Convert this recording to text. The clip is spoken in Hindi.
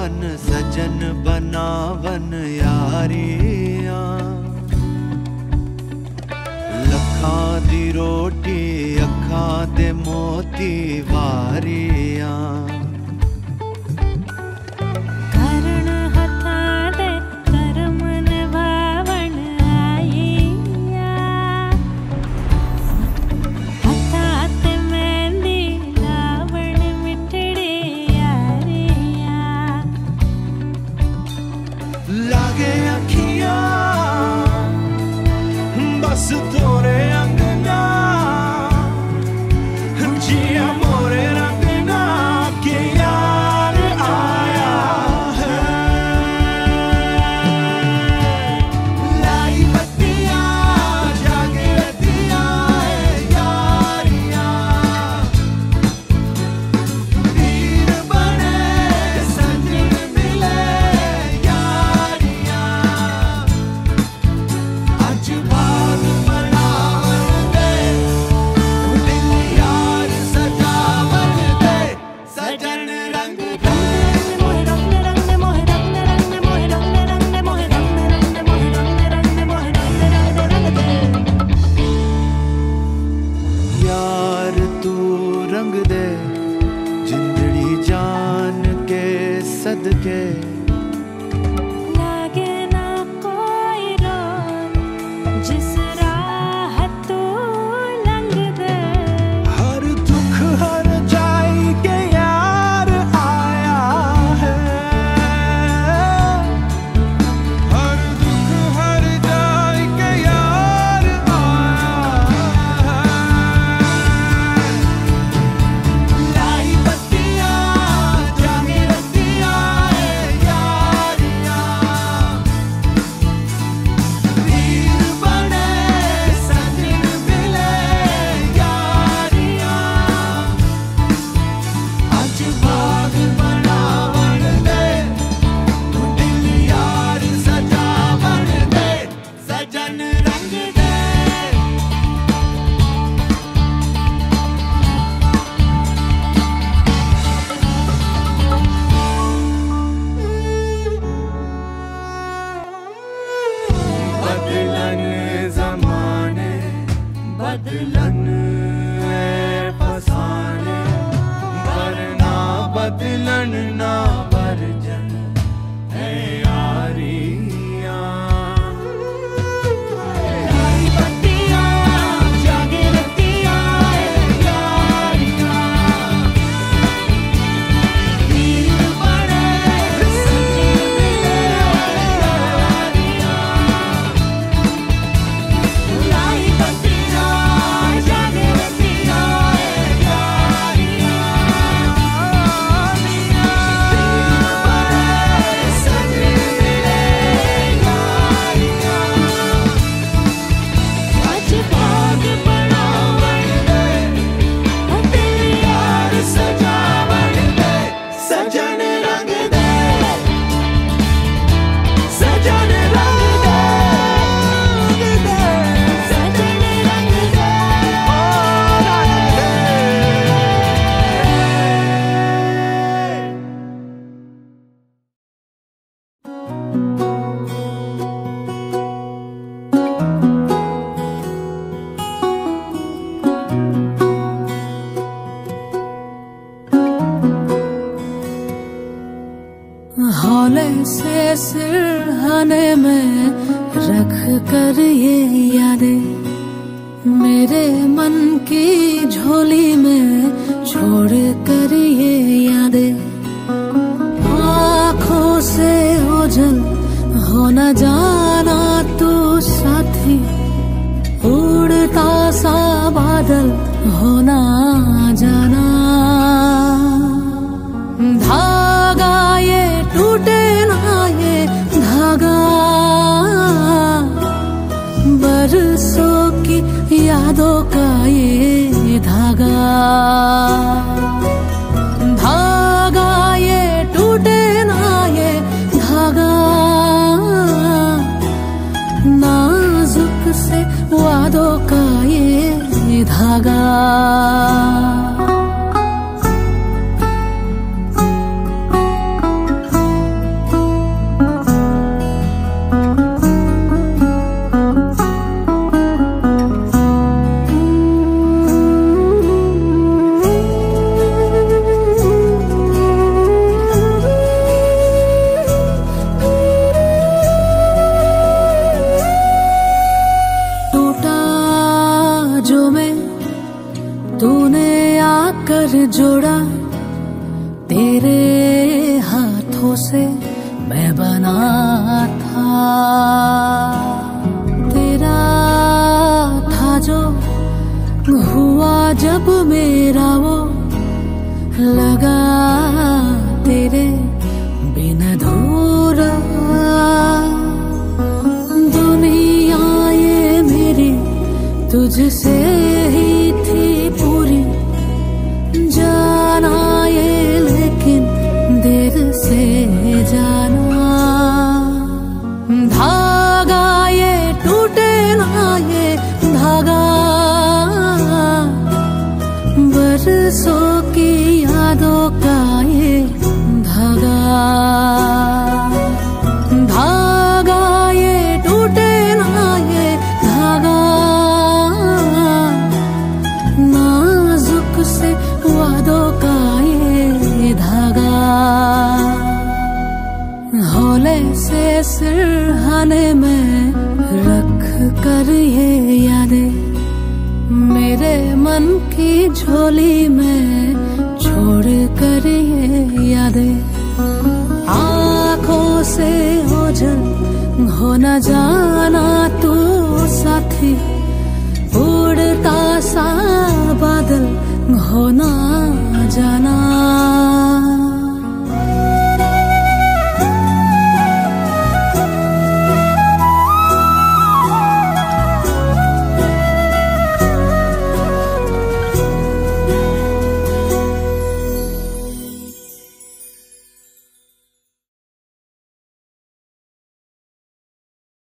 पावन सजन बनावन यारियां लखां दी रोटी अखां दे मोती वारियां लागे अखियां बस तोरे अंगना जिया मोरे रंगना के यार आया है लाई बत्तियां जागे दिया यारियां तीर बने सजन मिले सदके लागे ना कोई रोक जिस राह तू लंघ दे हर दुख हर जाई के यार आया है हर दुख हर जाई के यार आया है लाई बत्तियां जागे बदलन ज़माने बदलन फसाने वरना बदलन ना बरजन है यारियां लाई बत्तियां जागे रतियां यारियां तीर बने सजन मिले हौले से सिरहाने में रख कर ये यादें मेरे मन की झोली में छोड़ कर ये यादें आँखों से ओझल हो न जाना तू साथी उड़ता सा बादल हो ना जाना धागा ये टूटे ना ये धागा बरसों की यादों का ये धागा धागा ये टूटे ना ये धागा नाजुक से वादों का ये धागा कर जोड़ा तेरे हाथों से मैं बना था, तेरा था जो हुआ जब मेरा वो लगा तेरे बिन अधूरा। दुनिया ये मेरी तुझसे ही थी पूरी, जाना ये लेकिन देर से जाना। धागा ये टूटे ना ये धागा, बरसों की यादों का ये धागा। धागा ये टूटे ना ये धागा, नाजुक से वादों का ये धागा। हौले से सिरहाने में रख कर ये यादें, मेरे मन की झोली में छोड़ कर ये यादें। आँखों से ओझल हो न जाना तू साथी, उड़ता सा बादल हो ना जाना।